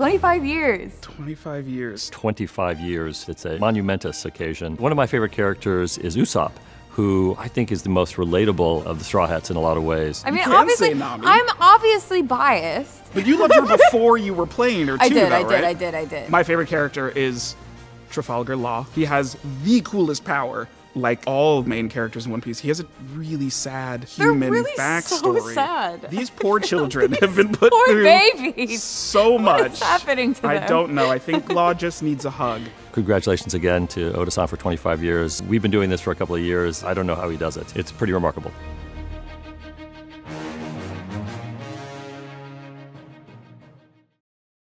25 years. 25 years. 25 years. It's a monumentous occasion. One of my favorite characters is Usopp, who I think is the most relatable of the Straw Hats in a lot of ways. I mean, can't obviously, say Nami. I'm obviously biased. But you loved her before you were playing her too, I did. My favorite character is Trafalgar Law. He has the coolest power. Like all main characters in One Piece, he has a really sad human really backstory. so sad. These poor children have been put Poor through babies. so much. What is happening to them? I don't know. I think Law just needs a hug. Congratulations again to Oda-san for 25 years. We've been doing this for a couple of years. I don't know how he does it. It's pretty remarkable.